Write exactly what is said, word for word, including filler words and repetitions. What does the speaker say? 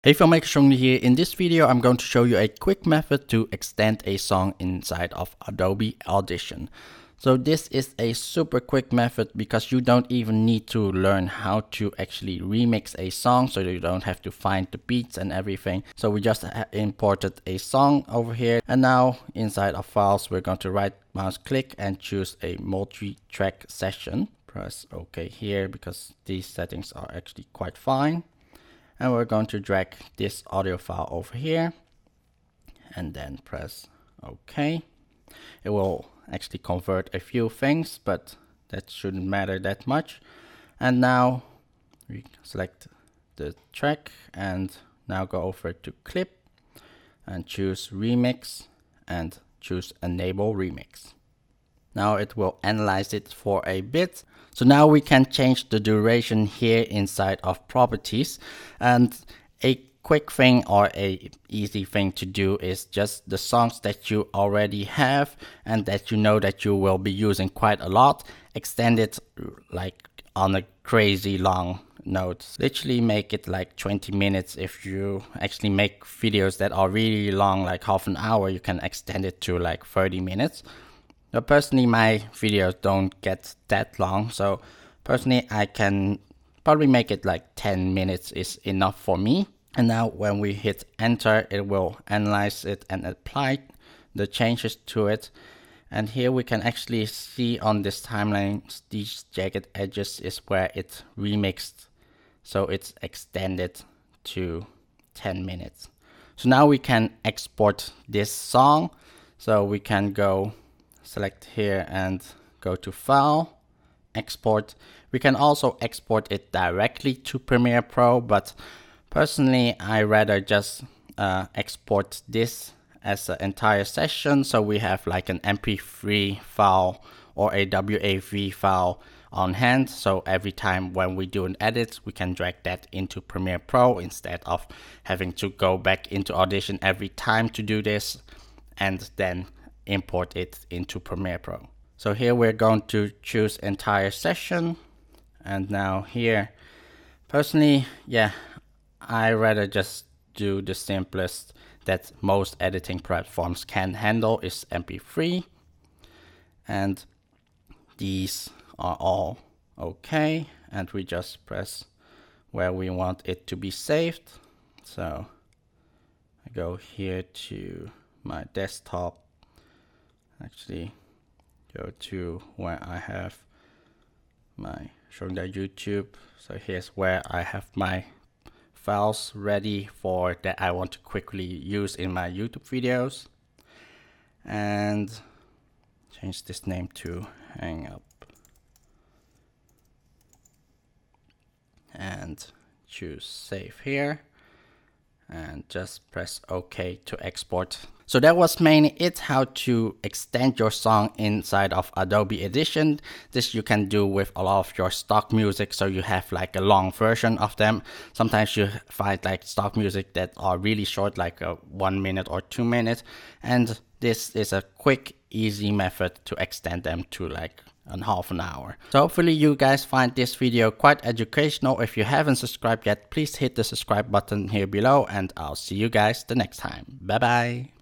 Hey filmmaker, Chung Dha here. In this video I'm going to show you a quick method to extend a song inside of Adobe Audition. So this is a super quick method because you don't even need to learn how to actually remix a song, so you don't have to find the beats and everything. So we just imported a song over here, and now inside of files we're going to right mouse click and choose a multi-track session. Press OK here because these settings are actually quite fine. And we're going to drag this audio file over here and then press OK. It will actually convert a few things, but that shouldn't matter that much. And now we select the track and now go over to clip and choose remix and choose enable remix. Now it will analyze it for a bit. So now we can change the duration here inside of properties, and a quick thing or a easy thing to do is just the songs that you already have and that you know that you will be using quite a lot, extend it like on a crazy long note. Literally make it like twenty minutes. If you actually make videos that are really long, like half an hour, you can extend it to like thirty minutes. But personally, my videos don't get that long, so personally I can probably make it like ten minutes is enough for me. And now when we hit enter, it will analyze it and apply the changes to it. And here we can actually see on this timeline, these jagged edges is where it's remixed, so it's extended to ten minutes. So now we can export this song. So we can go select here and go to file, export. We can also export it directly to Premiere Pro, but personally I rather just uh, export this as an entire session, so we have like an M P three file or a W A V file on hand, so every time when we do an edit we can drag that into Premiere Pro instead of having to go back into Audition every time to do this and then import it into Premiere Pro. So here we're going to choose entire session, and now here personally, yeah, I rather just do the simplest that most editing platforms can handle is M P three, and these are all okay, and we just press where we want it to be saved. So I go here to my desktop, actually go to where I have my Chung Dha YouTube. So here's where I have my files ready for that I want to quickly use in my YouTube videos, and change this name to Hang Up and choose save here and just press OK to export. So that was mainly it, how to extend your song inside of Adobe Audition. This you can do with a lot of your stock music, so you have like a long version of them. Sometimes you find like stock music that are really short, like a one minute or two minutes, and this is a quick, easy method to extend them to like and half an hour. So hopefully you guys find this video quite educational. If you haven't subscribed yet, please hit the subscribe button here below, and I'll see you guys the next time. Bye bye.